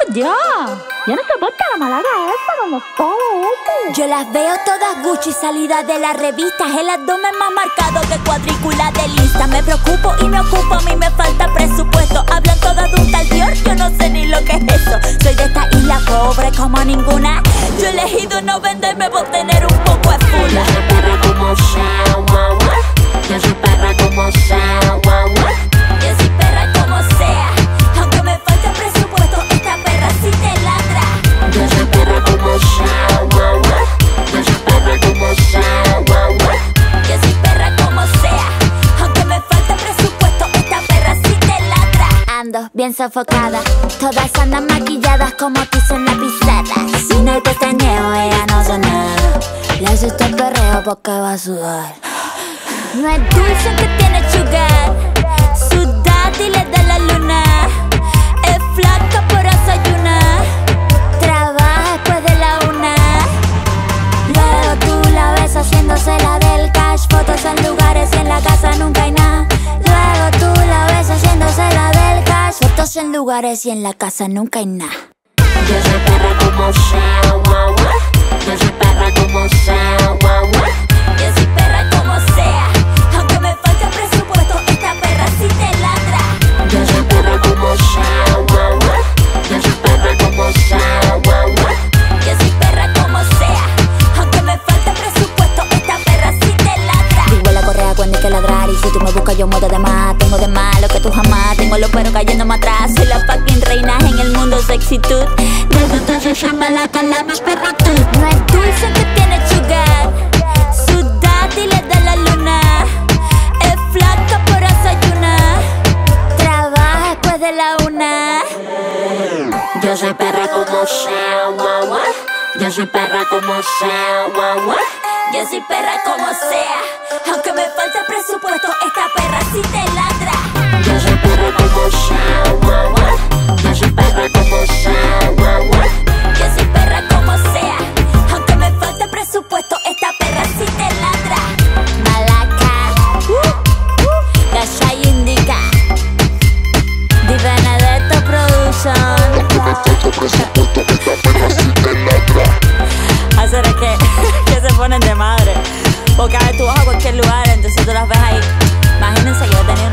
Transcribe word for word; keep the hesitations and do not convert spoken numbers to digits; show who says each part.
Speaker 1: ya. Ya no soporta la malada esta cuando todo esto.
Speaker 2: Yo las veo todas Gucci salidas de las revistas. El abdomen más marcado que cuadrícula de lista. Me preocupo y me ocupo, a mí me falta presupuesto. Hablan todas de un tal Dior, yo no sé ni lo que es eso. Soy de esta isla pobre como ninguna. Yo he elegido no venderme por tener un poco de fula.
Speaker 3: Yo soy perra como sea, guau, guau. Yo soy perra como sea, guau, guau.
Speaker 2: Yo soy perra como sea. Aunque me falte presupuesto, esta perra sí te ladra.
Speaker 3: Yo soy perra como sea, guau, guau. Yo soy perra como sea, guau, guau.
Speaker 2: Yo soy perra como sea. Aunque me falte presupuesto, esta perra sí te ladra. Ando bien sofocada, todas andan maquilladas como tiza en la pizarra. Si no hay pestañeo, ella no hace nada. Le hace este perreo porque va a sudar. No es dulce que tiene sugar, su daddy le da la luna. Es flaca por desayunar, trabaja después de la una. Luego tú la ves haciéndose la del cash, fotos en lugares y en la casa nunca hay nada. Luego tú la ves haciéndose la del cash, fotos en lugares y en la casa nunca hay nada.
Speaker 3: Yo soy perra como sea, guau, guau. Yo soy perra como sea, guau, guau.
Speaker 2: Yo soy perra como sea. Aunque me falte presupuesto, esta perra sí te ladra.
Speaker 3: Yo soy perra como sea, guau, guau. Yo soy perra como sea, guau, guau.
Speaker 2: Yo soy perra como sea. Aunque me falte presupuesto, esta perra sí te ladra. Digo la correa cuando hay que ladrar. Y si tú me buscas yo muero de más. Tengo de más lo que tú jamás. Tengo los peros cayéndome atrás. Soy la fucking reina en el mundo sexitud.
Speaker 3: Desde entonces ya me la cala mis perratos.
Speaker 2: No es dulce que tiene sugar, su daddy le da la luna. Es flaca por desayunar, trabaja después de la una.
Speaker 3: Yo soy perra como sea, guau, guau. Yo soy perra como sea, guau, guau.
Speaker 2: Yo soy perra como sea. Aunque me falte presupuesto, esta perra sí te ladra.
Speaker 3: Yo soy perra como sea, guau, guau. Yo soy perra como sea, guau, guau.
Speaker 2: Yo soy perra como sea. Aunque me falte presupuesto, esta perra sí te ladra. Malaca, uh, uh, Gashay Indica, Di Benedetto Production.
Speaker 3: Aunque me falta presupuesto, esta perra sí te ladra.
Speaker 1: Hacer es que, que se ponen de madre. Porque a ver, tú vas a cualquier lugar, entonces tú las ves ahí. Imagínense que yo he tenido